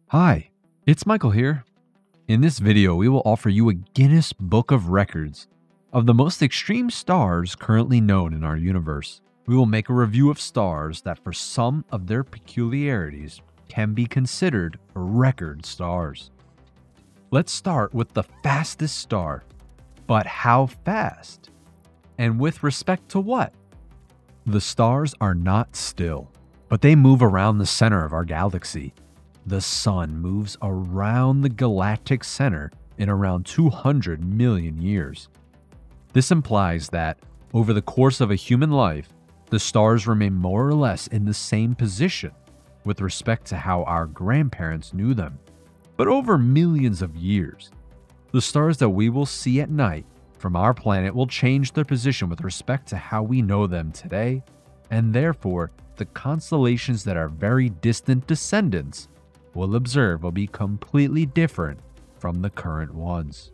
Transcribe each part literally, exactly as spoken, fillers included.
Hi, it's Michael here. In this video, we will offer you a Guinness Book of Records of the most extreme stars currently known in our universe. We will make a review of stars that for some of their peculiarities can be considered record stars. Let's start with the fastest star. But how fast? And with respect to what? The stars are not still, but they move around the center of our galaxy. The sun moves around the galactic center in around two hundred million years. This implies that, over the course of a human life, the stars remain more or less in the same position with respect to how our grandparents knew them. But over millions of years, the stars that we will see at night from our planet will change their position with respect to how we know them today, and therefore, the constellations that are very distant descendants will observe will be completely different from the current ones.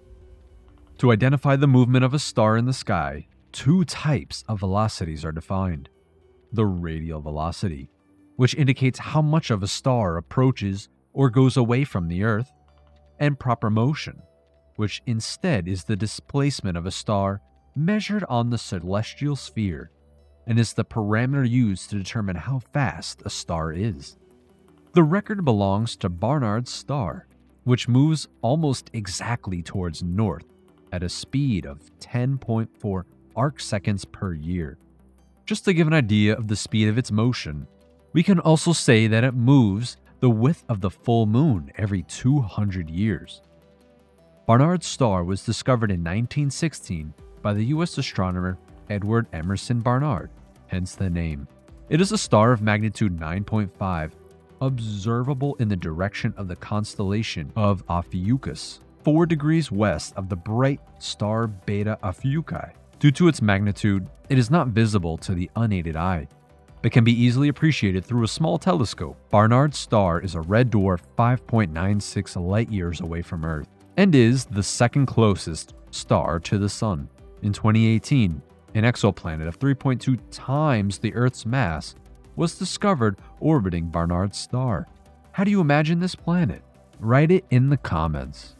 To identify the movement of a star in the sky, two types of velocities are defined. The radial velocity, which indicates how much of a star approaches or goes away from the Earth, and proper motion, which instead is the displacement of a star measured on the celestial sphere and is the parameter used to determine how fast a star is. The record belongs to Barnard's star, which moves almost exactly towards north at a speed of ten point four arcseconds per year. Just to give an idea of the speed of its motion, we can also say that it moves the width of the full moon every two hundred years. Barnard's star was discovered in nineteen sixteen by the U S astronomer Edward Emerson Barnard, hence the name. It is a star of magnitude nine point five, observable in the direction of the constellation of Ophiuchus, four degrees west of the bright star Beta Ophiuchi. Due to its magnitude, it is not visible to the unaided eye, but can be easily appreciated through a small telescope. Barnard's star is a red dwarf five point nine six light-years away from Earth, and is the second closest star to the Sun. In twenty eighteen, an exoplanet of three point two times the Earth's mass was discovered orbiting Barnard's star. How do you imagine this planet? Write it in the comments.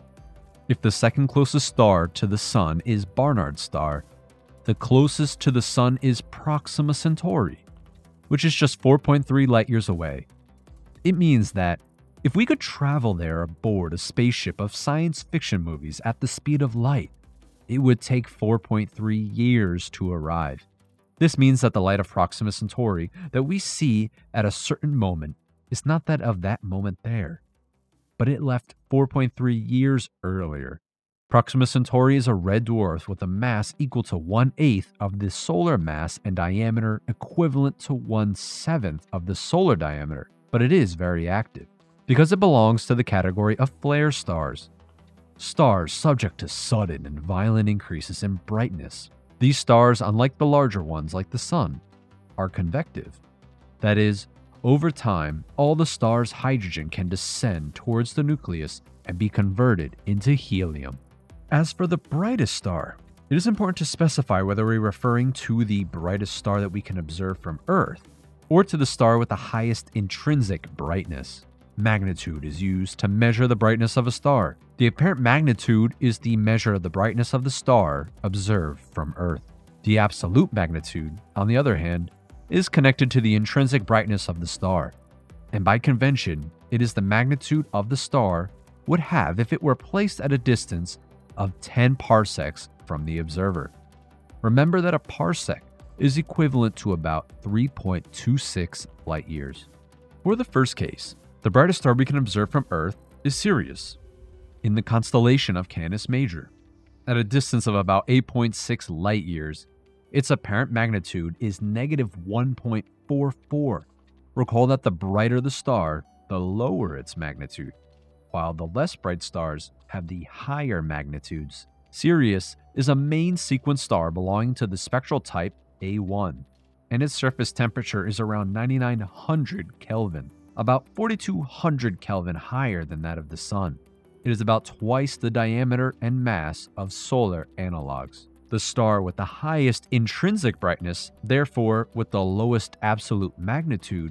If the second closest star to the Sun is Barnard's star, the closest to the Sun is Proxima Centauri, which is just four point three light-years away. It means that if we could travel there aboard a spaceship of science fiction movies at the speed of light, it would take four point three years to arrive. This means that the light of Proxima Centauri that we see at a certain moment is not that of that moment there, but it left four point three years earlier. Proxima Centauri is a red dwarf with a mass equal to one-eighth of the solar mass and diameter equivalent to one-seventh of the solar diameter, but it is very active because it belongs to the category of flare stars. Stars subject to sudden and violent increases in brightness. These stars, unlike the larger ones like the Sun, are convective. That is, over time, all the star's hydrogen can descend towards the nucleus and be converted into helium. As for the brightest star, it is important to specify whether we're referring to the brightest star that we can observe from Earth or to the star with the highest intrinsic brightness. Magnitude is used to measure the brightness of a star. The apparent magnitude is the measure of the brightness of the star observed from Earth. The absolute magnitude, on the other hand, is connected to the intrinsic brightness of the star, and by convention, it is the magnitude of the star would have if it were placed at a distance of ten parsecs from the observer. Remember that a parsec is equivalent to about three point two six light-years. For the first case, the brightest star we can observe from Earth is Sirius, in the constellation of Canis Major. At a distance of about eight point six light-years, its apparent magnitude is negative one point four four. Recall that the brighter the star, the lower its magnitude, while the less bright stars have the higher magnitudes. Sirius is a main sequence star belonging to the spectral type A one, and its surface temperature is around ninety-nine hundred Kelvin, about forty-two hundred Kelvin higher than that of the Sun. It is about twice the diameter and mass of solar analogs. The star with the highest intrinsic brightness, therefore with the lowest absolute magnitude,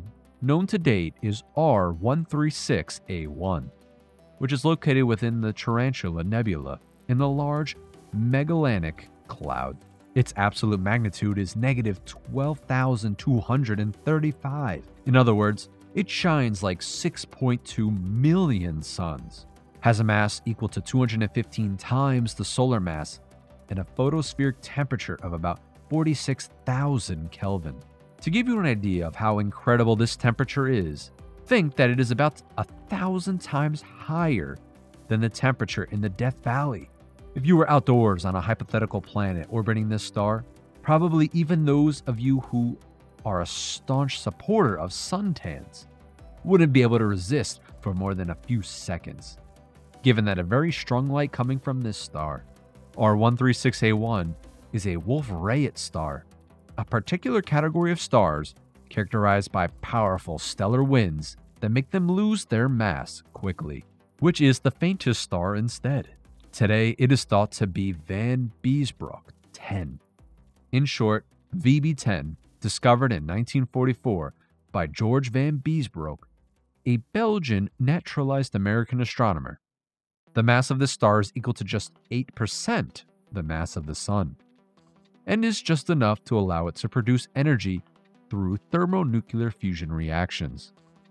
known to date is R one thirty-six A one, which is located within the Tarantula Nebula in the Large Magellanic Cloud. Its absolute magnitude is negative twelve thousand two hundred thirty-five. In other words, it shines like six point two million suns, has a mass equal to two hundred fifteen times the solar mass, and a photospheric temperature of about forty-six thousand Kelvin. To give you an idea of how incredible this temperature is, think that it is about a thousand times higher than the temperature in the Death Valley. If you were outdoors on a hypothetical planet orbiting this star, probably even those of you who are a staunch supporter of suntans wouldn't be able to resist for more than a few seconds, given that a very strong light coming from this star, R one thirty-six A one, is a Wolf-rayet star, a particular category of stars characterized by powerful stellar winds that make them lose their mass quickly, which is the faintest star instead. Today, it is thought to be Van Biesbroek ten. In short, V B ten, discovered in nineteen forty-four by George Van Biesbroek, a Belgian naturalized American astronomer. The mass of this star is equal to just eight percent the mass of the Sun, and is just enough to allow it to produce energy through thermonuclear fusion reactions.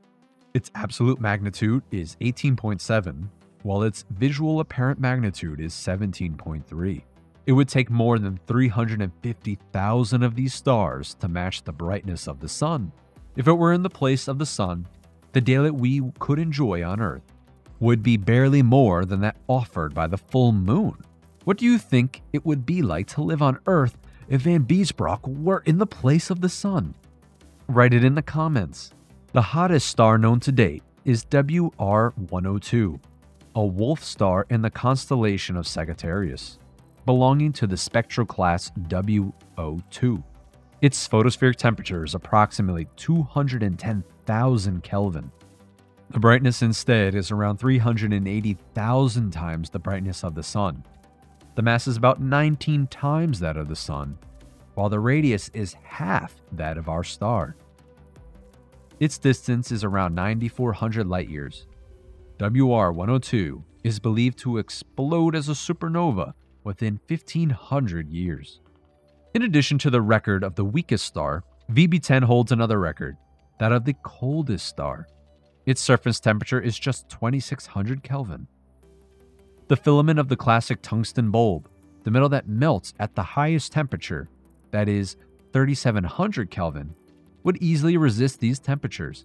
Its absolute magnitude is eighteen point seven, while its visual apparent magnitude is seventeen point three. It would take more than three hundred fifty thousand of these stars to match the brightness of the Sun. If it were in the place of the Sun, the daylight we could enjoy on Earth would be barely more than that offered by the full moon. What do you think it would be like to live on Earth if Van Biesbroek were in the place of the Sun? Write it in the comments. The hottest star known to date is W R one oh two, a wolf star in the constellation of Sagittarius, belonging to the spectral class W O two. Its photospheric temperature is approximately two hundred ten thousand Kelvin. The brightness instead is around three hundred eighty thousand times the brightness of the Sun. The mass is about nineteen times that of the Sun, while the radius is half that of our star. Its distance is around nine thousand four hundred light years. W R one oh two is believed to explode as a supernova within fifteen hundred years. In addition to the record of the weakest star, V B ten holds another record, that of the coldest star. Its surface temperature is just twenty-six hundred Kelvin. The filament of the classic tungsten bulb, the metal that melts at the highest temperature, that is thirty-seven hundred Kelvin, would easily resist these temperatures.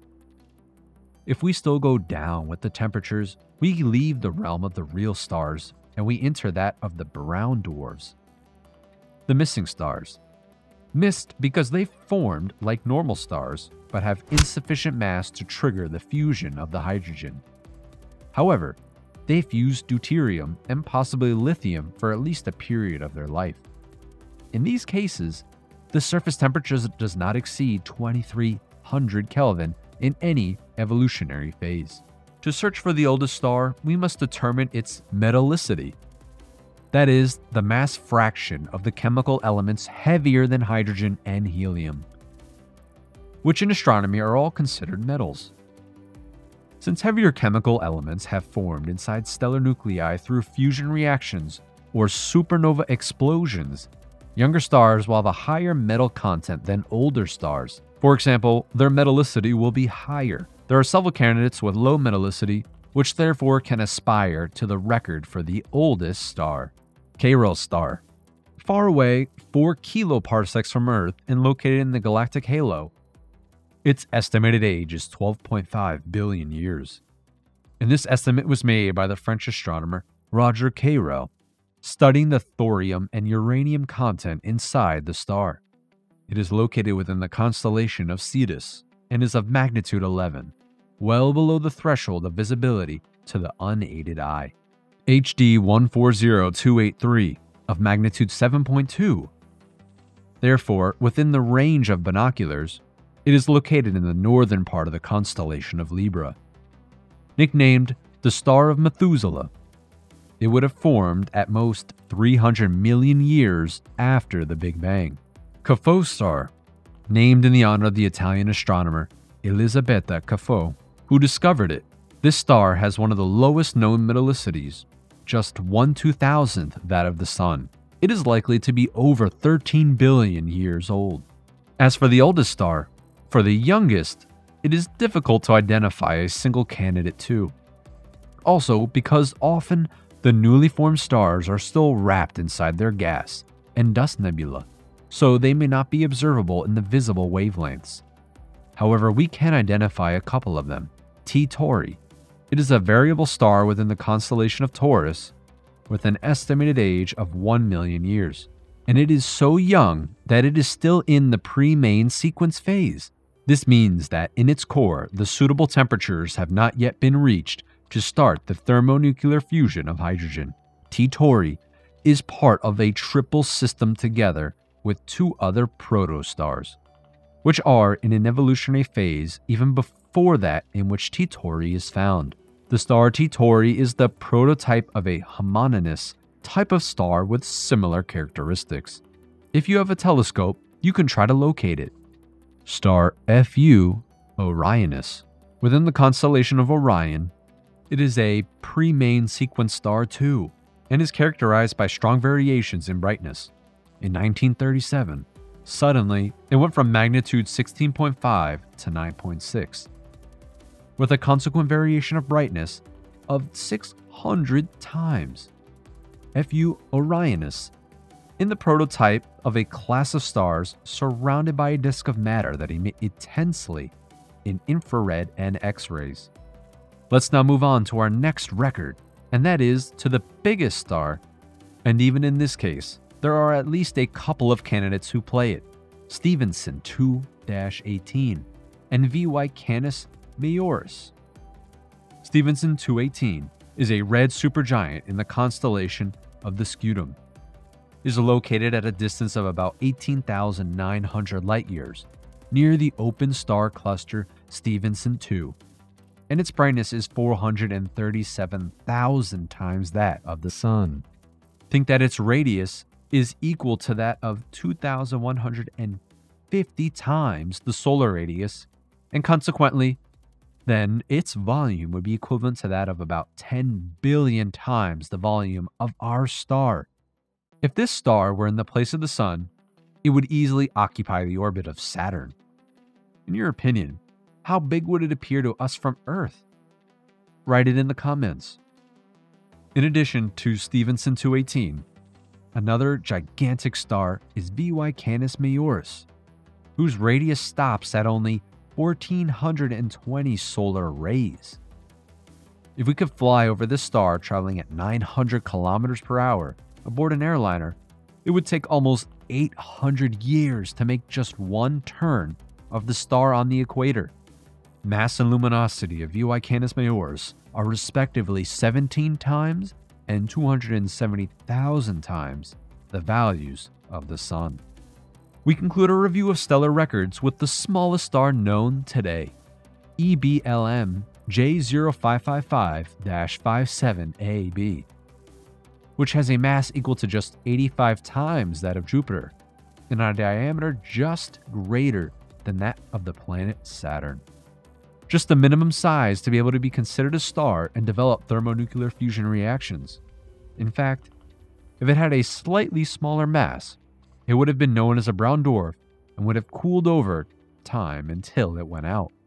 If we still go down with the temperatures, we leave the realm of the real stars and we enter that of the brown dwarfs, the missing stars. Missed because they formed like normal stars, but have insufficient mass to trigger the fusion of the hydrogen. However, they fuse deuterium and possibly lithium for at least a period of their life. In these cases, the surface temperature does not exceed twenty-three hundred Kelvin in any evolutionary phase. To search for the oldest star, we must determine its metallicity. That is, the mass fraction of the chemical elements heavier than hydrogen and helium, which in astronomy are all considered metals. Since heavier chemical elements have formed inside stellar nuclei through fusion reactions or supernova explosions, younger stars will have a higher metal content than older stars. For example, their metallicity will be higher. There are several candidates with low metallicity, which therefore can aspire to the record for the oldest star. Cayrel star. Far away, four kiloparsecs from Earth and located in the galactic halo. Its estimated age is twelve point five billion years. And this estimate was made by the French astronomer Roger Cayrel, studying the thorium and uranium content inside the star. It is located within the constellation of Sirius and is of magnitude eleven, well below the threshold of visibility to the unaided eye. H D one four zero two eight three of magnitude seven point two. Therefore, within the range of binoculars, it is located in the northern part of the constellation of Libra. Nicknamed the Star of Methuselah, it would have formed at most three hundred million years after the Big Bang. Cayrel star, named in the honor of the Italian astronomer Elisabetta Caffo, who discovered it. This star has one of the lowest known metallicities, just one two-thousandth that of the Sun. It is likely to be over thirteen billion years old. As for the oldest star, for the youngest, it is difficult to identify a single candidate too. Also, because often the newly formed stars are still wrapped inside their gas and dust nebula, so they may not be observable in the visible wavelengths. However, we can identify a couple of them. T-tauri. It is a variable star within the constellation of Taurus with an estimated age of one million years. And it is so young that it is still in the pre-main sequence phase. This means that in its core, the suitable temperatures have not yet been reached to start the thermonuclear fusion of hydrogen. T-tauri is part of a triple system together with two other protostars, which are in an evolutionary phase even before that in which T-tauri is found. The star T-tauri is the prototype of a homonymous type of star with similar characteristics. If you have a telescope, you can try to locate it. Star F U Orionis. Within the constellation of Orion, it is a pre-main sequence star too, and is characterized by strong variations in brightness. In nineteen thirty-seven, suddenly it went from magnitude sixteen point five to nine point six, with a consequent variation of brightness of six hundred times. F U Orionis, in the prototype of a class of stars surrounded by a disk of matter that emit intensely in infrared and X-rays. Let's now move on to our next record, and that is to the biggest star, and even in this case, there are at least a couple of candidates who play it. Stephenson two eighteen and V Y Canis Maooris. Stephenson two eighteen is a red supergiant in the constellation of the Scutum. It is located at a distance of about eighteen thousand nine hundred light-years, near the open star cluster Stephenson two, and its brightness is four hundred thirty-seven thousand times that of the Sun. Think that its radius is equal to that of two thousand one hundred fifty times the solar radius, and consequently, then its volume would be equivalent to that of about ten billion times the volume of our star. If this star were in the place of the Sun, it would easily occupy the orbit of Saturn. In your opinion, how big would it appear to us from Earth? Write it in the comments. In addition to Stephenson two eighteen, another gigantic star is V Y Canis Maooris, whose radius stops at only one thousand four hundred twenty solar rays. If we could fly over this star traveling at nine hundred kilometers per hour aboard an airliner, it would take almost eight hundred years to make just one turn of the star on the equator. Mass and luminosity of V Y Canis Maooris are respectively seventeen times and two hundred seventy thousand times the values of the Sun. We conclude a review of stellar records with the smallest star known today, E B L M J zero five five five dash fifty-seven A B, which has a mass equal to just eighty-five times that of Jupiter, and a diameter just greater than that of the planet Saturn. Just the minimum size to be able to be considered a star and develop thermonuclear fusion reactions. In fact, if it had a slightly smaller mass, it would have been known as a brown dwarf and would have cooled over time until it went out.